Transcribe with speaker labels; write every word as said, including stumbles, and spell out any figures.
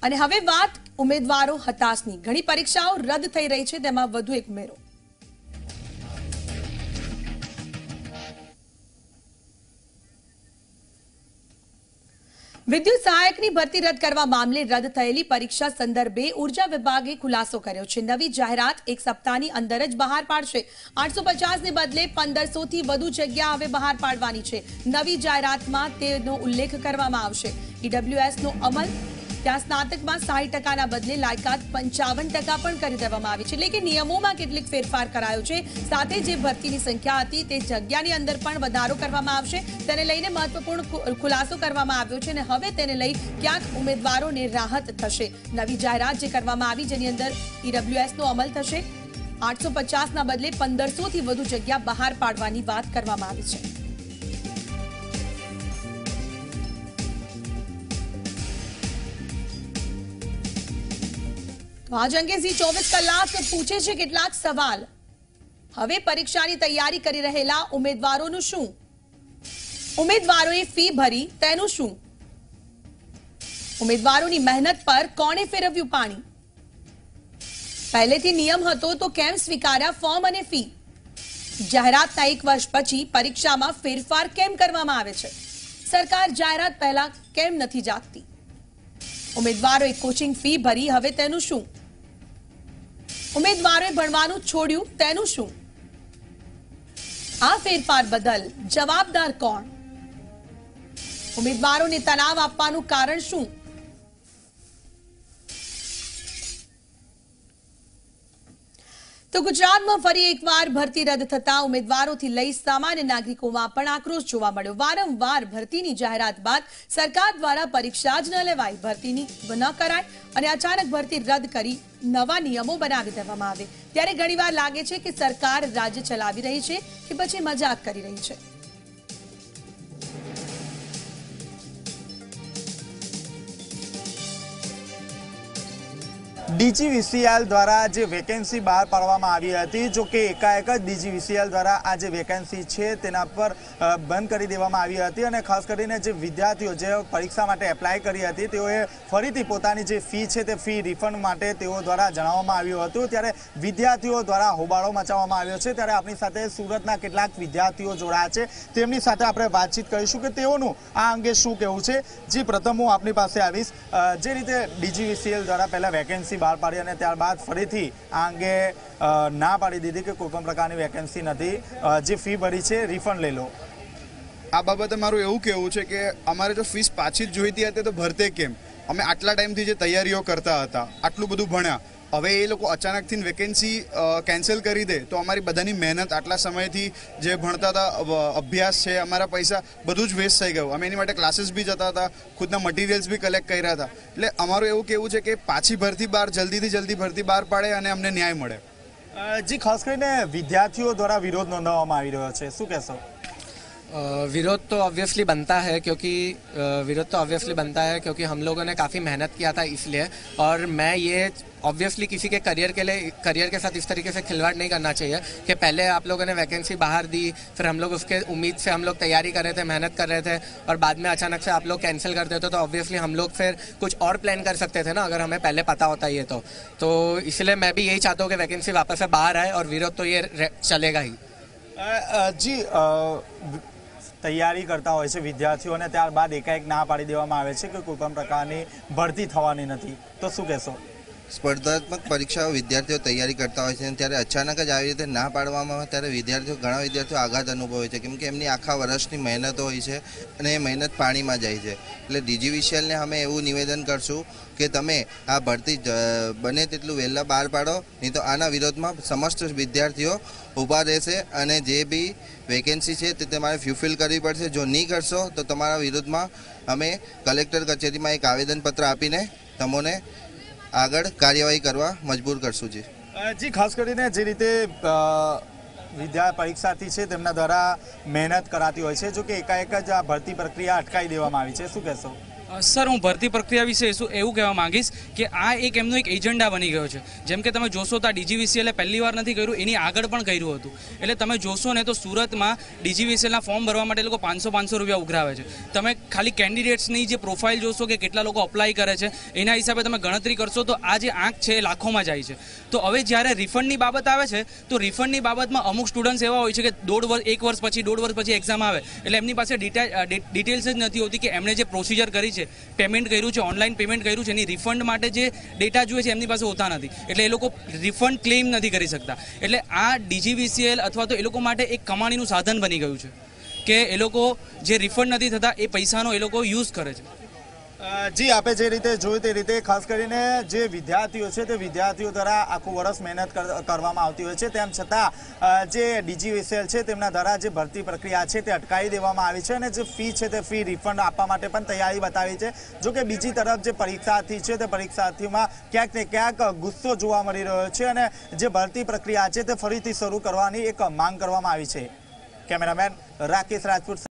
Speaker 1: અને હવે વાત ઉમેદવારો હતાશની. ઘણી પરીક્ષાઓ રદ થઈ રહી છે, તેમાં વધુ એક ઉમેરો. વિદ્યુત સહાયકની ભરતી રદ કરવા મામલે રદ થયેલી પરીક્ષા સંદર્ભે ઉર્જા વિભાગે ખુલાસો કર્યો છે. નવી જાહેરાત એક સપ્તાહની અંદર જ બહાર પાડશે. આઠસો પચાસ ને બદલે પંદરસો થી વધુ જગ્યા હવે બહાર પાડવાની છે. નવી જાહેરાતમાં તેનો ઉલ્લેખ કરવામાં આવશે. ઈડબ્લ્યુએસ નો અમલ, ત્યાં સ્નાતકમાં સાહીઠ ટકાના બદલે લાયકાત પંચાવન ટકા પણ કરી દેવામાં આવી છે. એટલે કે નિયમોમાં કેટલીક ફેરફાર કરાયો છે. સાથે જે ભરતીની સંખ્યા હતી તે જગ્યાની અંદર પણ વધારો કરવામાં આવશે. તેને લઈને મહત્વપૂર્ણ ખુલાસો કરવામાં આવ્યો છે અને હવે તેને લઈ ક્યાંક ઉમેદવારોને રાહત થશે. નવી જાહેરાત જે કરવામાં આવી, જેની અંદર ઈડબ્લ્યુએસ નો અમલ થશે. આઠસો પચાસ ના બદલે પંદરસો થી વધુ જગ્યા બહાર પાડવાની વાત કરવામાં આવી છે. તો આજ અંગે ઝી ચોવીસ કલાક પૂછે છે કેટલાક સવાલ. હવે પરીક્ષાની તૈયારી કરી રહેલા ઉમેદવારોનું શું? ઉમેદવારોએ ફી ભરી, તેનું શું? ઉમેદવારોની મહેનત પર કોણે ફેરવ્યું પાણી? પહેલેથી નિયમ હતો તો કેમ સ્વીકાર્યા ફોર્મ અને ફી? જાહેરાતના એક વર્ષ પછી પરીક્ષામાં ફેરફાર કેમ કરવામાં આવે છે? સરકાર જાહેરાત પહેલા કેમ નથી જાગતી? ઉમેદવારોએ કોચિંગ ફી ભરી, હવે તેનું શું? ઉમેદવારોએ ભણવાનું છોડ્યું, તેનું શું? આ ફેરફાર બદલ જવાબદાર કોણ? ઉમેદવારોને તણાવ આપવાનું કારણ શું? તો ગુજરાતમાં ફરી એકવાર ભરતી રદ થતા ઉમેદવારોથી લઈ સામાન્ય નાગરિકોમાં પણ આક્રોશ જોવા મળ્યો. વારંવાર ભરતીની જાહેરાત બાદ સરકાર દ્વારા પરીક્ષા જ ન લેવાય, ભરતીની ન કરાય અને અચાનક ભરતી રદ કરી નવા નિયમો બનાવી દેવામાં આવે, ત્યારે ઘણીવાર લાગે છે કે સરકાર રાજ્ય ચલાવી રહી છે કે પછી મજાક કરી રહી છે.
Speaker 2: ડીજીવીસીએલ દ્વારા જે વેકેન્સી બહાર પાડવામાં આવી હતી, જો કે એકાએક જ ડીજીવીસીએલ દ્વારા આ જે વેકેન્સી છે તેના પર બંધ કરી દેવામાં આવી હતી અને ખાસ કરીને જે વિદ્યાર્થીઓ જે પરીક્ષા માટે એપ્લાય કરી હતી તેઓએ ફરીથી પોતાની જે ફી છે તે ફી રિફંડ માટે તેઓ દ્વારા જણાવવામાં આવ્યું હતું. ત્યારે વિદ્યાર્થીઓ દ્વારા હોબાળો મચાવવામાં આવ્યો છે. ત્યારે આપણી સાથે સુરતના કેટલાક વિદ્યાર્થીઓ જોડાયા છે, તેમની સાથે આપણે વાતચીત કરીશું કે તેઓનું આ અંગે શું કહેવું છે. જે પ્રથમ હું આપની પાસે આવીશ, જે રીતે ડીજીવીસીએલ દ્વારા પહેલા વેકેન્સી બહાર પાડી અને ત્યારબાદ ફરીથી આ અંગે ના પાડી દીધી કે કોઈ પણ પ્રકારની વેકેન્સી નથી, જે ફી ભરી છે રિફંડ લઈ લો.
Speaker 3: આ બાબતે મારું એવું કહેવું છે કે અમારે જો ફીસ પાછી જ જોઈતી હતી તો ભરતે કેમ? અમે આટલા ટાઈમથી જે તૈયારીઓ કરતા હતા, આટલું બધું ભણ્યા, હવે એ લોકો અચાનકથી વેકેન્સી કેન્સલ કરી દે તો અમારી બધાની મહેનત, આટલા સમયથી જે ભણતા હતા, અભ્યાસ છે, અમારા પૈસા બધું જ વેસ્ટ થઈ ગયું. અમે એની માટે ક્લાસીસ બી જતા હતા, ખુદના મટીરિયલ્સ બી કલેક્ટ કર્યા હતા. એટલે અમારું એવું કહેવું છે કે પાછી ભરતી બહાર જલ્દીથી જલ્દી ભરતી બહાર પાડે અને અમને ન્યાય મળે.
Speaker 2: જી, ખાસ કરીને વિદ્યાર્થીઓ દ્વારા વિરોધ નોંધાવવામાં આવી રહ્યો છે, શું કહેશો?
Speaker 4: विरोध तो ऑब्वियसली बनता है क्योंकि विरोध तो ऑब्वियसली बनता है क्योंकि हम लोगों ने काफ़ी मेहनत किया था इसलिए, और मैं ये ऑब्वियसली किसी के करियर के लिए करियर के साथ इस तरीके से खिलवाड़ नहीं करना चाहिए कि पहले आप लोगों ने वैकेंसी बाहर दी, फिर हम लोग उसके उम्मीद से हम लोग तैयारी कर रहे थे, मेहनत कर रहे थे और बाद में अचानक से आप लोग कैंसिल कर देते तो ऑब्वियसली हम लोग फिर कुछ और प्लान कर सकते थे ना, अगर हमें पहले पता होता ये तो तो इसलिए मैं भी यही चाहता हूँ कि वैकेंसी वापस से बाहर आए और विरोध तो ये चलेगा ही.
Speaker 2: जी, તૈયારી કરતા હોય છે વિદ્યાર્થીઓ અને ત્યારબાદ એકાએક ના પાડી દેવામાં આવે છે કે કોઈ પણ પ્રકારની ભરતી થવાની નથી, તો શું કહેશો?
Speaker 5: સ્પર્ધાત્મક પરીક્ષાઓ વિદ્યાર્થીઓ તૈયારી કરતા હોય છે, ત્યારે અચાનક જ આવી રીતે ના પાડવામાં આવે ત્યારે વિદ્યાર્થીઓ ઘણા વિદ્યાર્થીઓ આઘાત અનુભવે છે, કેમ કે એમની આખા વર્ષની મહેનત હોય છે અને એ મહેનત પાણીમાં જાય છે. એટલે ડીજીવીસીએલને અમે એવું નિવેદન કરશું કે તમે આ ભરતી બને તેટલું વહેલા બહાર પાડો, નહીં તો આના વિરોધમાં સમસ્ત વિદ્યાર્થીઓ ઊભા રહેશે અને જે બી વેકેન્સી છે તે તમારે ફ્યુલફિલ કરવી પડશે. જો નહીં કરશો તો તમારા વિરોધમાં અમે કલેક્ટર કચેરીમાં એક આવેદનપત્ર આપીને તમને આગળ કાર્યવાહી કરવા મજબૂર કરશું. જી
Speaker 2: જી ખાસ કરીને જે રીતે વિદ્યા પરીક્ષાર્થી છે તેમના દ્વારા મહેનત કરાતી હોય છે, જો કે એકાએક જ આ ભરતી પ્રક્રિયા અટકાવી દેવામાં આવી છે, શું કહેશો?
Speaker 6: સર, હું ભરતી પ્રક્રિયા વિશે શું એવું કહેવા માંગીશ કે આ એક એમનો એક એજન્ડા બની ગયો છે. જેમ કે તમે જોશો તો આ ડીજીવીસીએલે પહેલી વાર નથી કર્યું, એની આગળ પણ કર્યું હતું. એટલે તમે જોશો ને તો સુરતમાં ડીજીવીસીએલના ફોર્મ ભરવા માટે લોકો પાંચસો પાંચસો રૂપિયા ઉઘરાવે છે. તમે ખાલી કેન્ડિડેટ્સની જે પ્રોફાઇલ જોશો કે કેટલા લોકો અપ્લાય કરે છે એના હિસાબે તમે ગણતરી કરશો તો આ જે આંક છે એ લાખોમાં જાય છે. તો હવે જ્યારે રિફંડની બાબત આવે છે તો રિફંડની બાબતમાં અમુક સ્ટુડન્ટ્સ એવા હોય છે કે દોઢ વર્ષ એક વર્ષ પછી દોઢ વર્ષ પછી એક્ઝામ આવે એટલે એમની પાસે ડિટેલ્સ જ નથી હોતી કે એમણે જે પ્રોસિજર કરી છે, પેમેન્ટ કર્યું છે, ઓનલાઈન પેમેન્ટ કર્યું છે, એની રિફંડ માટે જે ડેટા જોઈએ છે એમની પાસે હોતા નથી. એટલે એ લોકો રિફંડ ક્લેમ નથી કરી શકતા. એટલે આ ડીજીવીસીએલ અથવા તો એ લોકો માટે એક કમાણીનું સાધન બની ગયું છે કે એ લોકો જે રિફંડ નથી થતા એ પૈસાનો એ લોકો યુઝ કરે છે.
Speaker 2: જી, આપે જે રીતે જોયું તે રીતે ખાસ કરીને જે વિદ્યાર્થીઓ છે તે વિદ્યાર્થીઓ દ્વારા આખું વર્ષ મહેનત કરવામાં આવતી હોય છે. તેમ છતાં જે ડીજીવીસીએલ છે તેમના દ્વારા જે ભરતી પ્રક્રિયા છે તે અટકાવી દેવામાં આવી છે અને જે ફી છે તે ફી રિફંડ આપવા માટે પણ તૈયારી બતાવી છે. જો કે બીજી તરફ જે પરીક્ષાર્થી છે તે પરીક્ષાર્થીઓમાં ક્યાંક ને ક્યાંક ગુસ્સો જોવા મળી રહ્યો છે અને જે ભરતી પ્રક્રિયા છે તે ફરીથી શરૂ કરવાની એક માંગ કરવામાં આવી છે. કેમેરામેન રાકેશ રાજપૂત